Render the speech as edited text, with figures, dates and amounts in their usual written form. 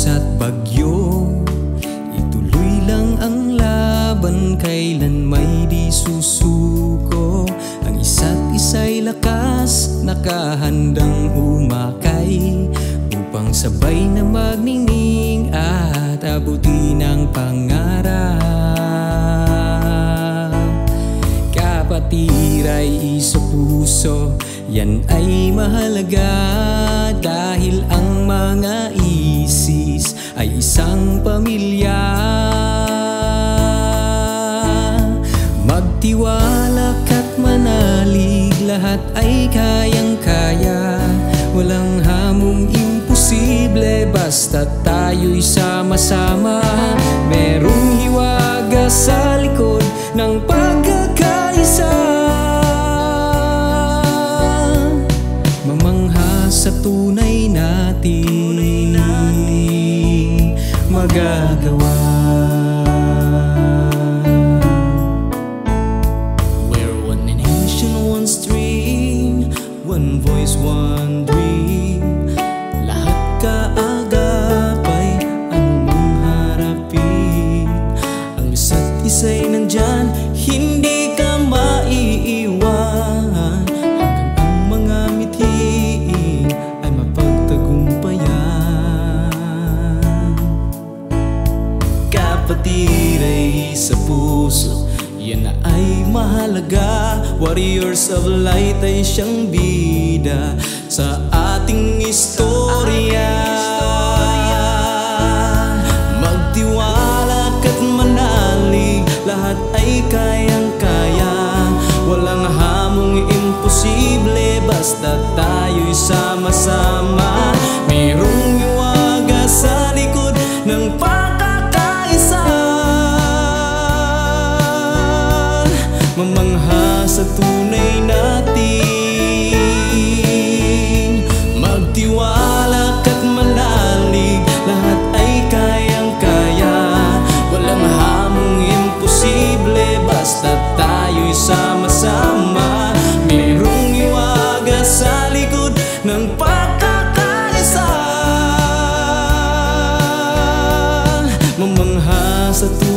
at bagyo, ituloy lang ang laban, kailan may di susuko. Ang isa't isa'y lakas, nakahandang humakay, upang sabay na magningning at abutin ang pangarap. Kapatiray sa puso, yan ay mahalaga, dahil ang mga ISIS ay isang pamilya. Magtiwala ka't manalig, lahat ay kayang-kaya. Walang hamong imposible, basta tayo'y sama-sama. Merong hiwaga sa likod ng pagkakaisa, mamangha sa tunay nating magagawa. We're one nation, one stream, one voice, one dream. Lahat kaagapay anumang harapin, ang isa't isa'y nandyan, hindi ka maiiwan, hanggang ang mga mithiin ay mapagtagumpayan. Kapatiray sa puso, yan na ay mahalaga. Warriors of light ay siyang bida sa ating istorya. Magtiwala ka't manalig, lahat ay kayang-kaya. Walang hamong imposible, basta tayo'y sama-sama. Mayroong hiwaga sa likod ng pagkakaisa, mamangha sa tunay natin. Magtiwala ka't manalig, lahat ay kayang-kaya. Walang hamong imposible, basta tayo'y sama-sama. Mayroong hiwaga sa likod ng pagkakaisa, mamangha sa tunay